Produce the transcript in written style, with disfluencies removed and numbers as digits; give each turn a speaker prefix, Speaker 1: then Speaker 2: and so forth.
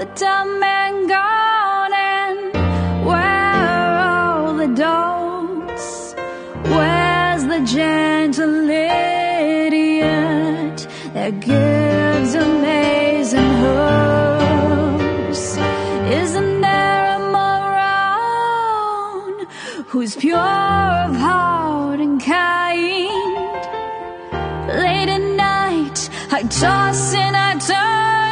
Speaker 1: the dumb and gone? And where are all the dolts? Where's the gentle idiot that gives amazing hopes? Isn't there a moron who's pure of heart and kind? Late at night I toss and I turn,